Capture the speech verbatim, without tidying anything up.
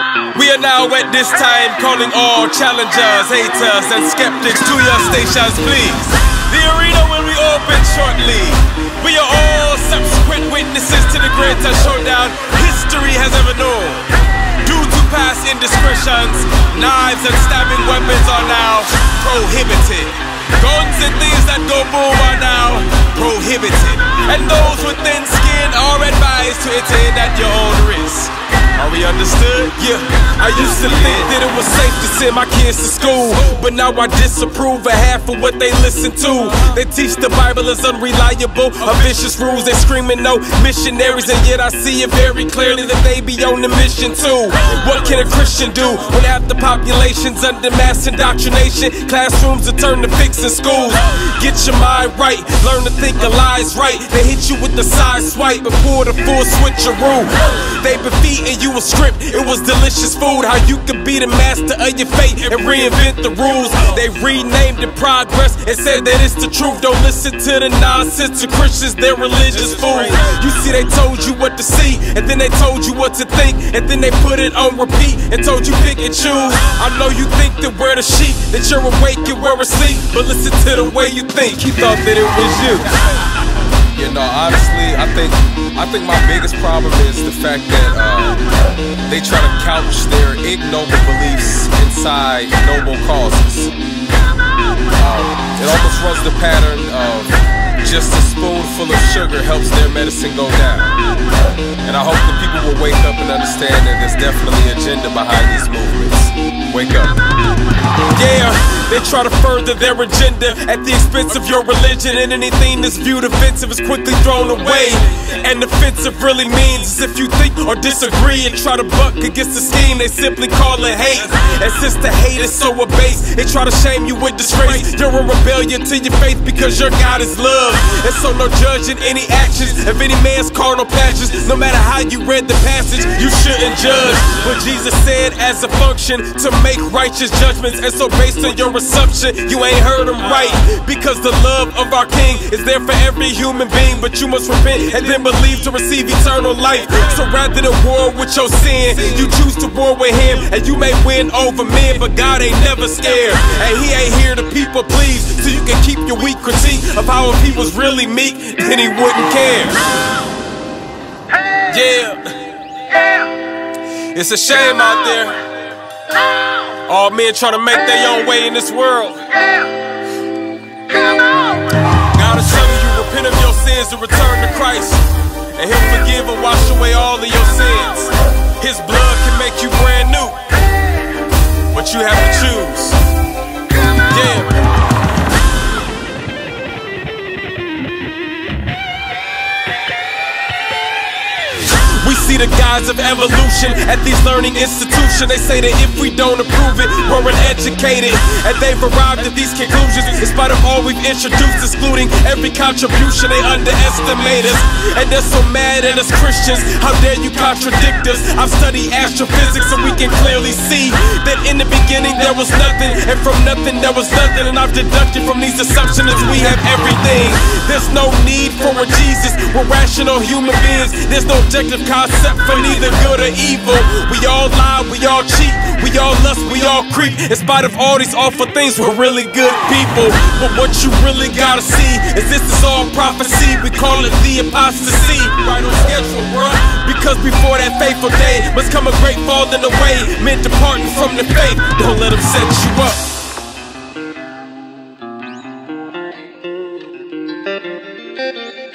We are now at this time calling all challengers, haters, and skeptics to your stations, please. The arena will be open shortly. We are all subsequent witnesses to the greatest showdown history has ever known. Due to past indiscretions, knives and stabbing weapons are now prohibited. Guns and things that go boom are now prohibited. And those with thin skin are advised to attend at your own risk. Are we understood? Yeah. I used to think that it was safe to send my kids to school, but now I disapprove of half of what they listen to. They teach the Bible is unreliable, a vicious rules, they screaming no missionaries, and yet I see it very clearly that they be on the mission too. What can a Christian do when half the population's under mass indoctrination? Classrooms are turned to fixing schools. Get your mind right, learn to think of lies right. They hit you with the side swipe and pull the full switcheroo. They been feeding you a script, it was delicious food. How you could be the master of your fate and reinvent the rules. They renamed it progress and said that it's the truth. Don't listen to the nonsense of Christians, they're religious fools. You see, they told you what to see, and then they told you what to think, and then they put it on repeat and told you pick and choose. I know you think that we're the sheep, that you're awake and we're asleep, but listen to the way you think. He thought that it was you. You know, honestly, I think I think my biggest problem is the fact that uh, they try to couch their ignoble beliefs inside noble causes. Um, it almost runs the pattern of just a spoonful of sugar helps their medicine go down. And I hope that people will wake up and understand that there's definitely an agenda behind these movements. Wake up. Yeah, they try to further their agenda at the expense of your religion, and anything that's viewed offensive is quickly thrown away. And offensive really means is if you think or disagree and try to buck against the scheme, they simply call it hate. And since the hate is so abased, they try to shame you with disgrace. You're in rebellion to your faith because your God is love. And so no judging any actions of any man's carnal passions. No matter how you read the passage, you shouldn't judge. But Jesus said as a function to make righteous judgments, and so based on your assumption, you ain't heard him right. Because the love of our King is there for every human being, but you must repent and then believe to receive eternal life. So rather than war with your sin, you choose to war with him, and you may win over men, but God ain't never scared, and he ain't here to people please. So you can keep your weak critique of how if he was really meek, then he wouldn't care. Yeah, it's a shame out there. All men trying to make their own way in this world. God is telling you, repent of your sins and return to Christ, and he'll forgive and wash away all of your sins. His blood can make you brand new, but you have to choose. Yeah. We see the guise of evolution at these learning institutions. They say that if we don't approve it, we're uneducated. And they've arrived at these conclusions in spite of all we've introduced, excluding every contribution. They underestimate us, and they're so mad at us Christians. How dare you contradict us? I've studied astrophysics, so we can clearly see that in the beginning there was nothing, and from nothing there was nothing. And I've deducted from these assumptions we have everything. There's no need for a Jesus. We're rational human beings. There's no objective concept for neither good or evil. We all lie, we all cheat, we all lust, we all creep. In spite of all these awful things, we're really good people. But what you really gotta see is this is all prophecy. We call it the apostasy. Right on schedule, bruh. Because before that fateful day must come a great falling away, men departing from the faith. Don't let them set you up.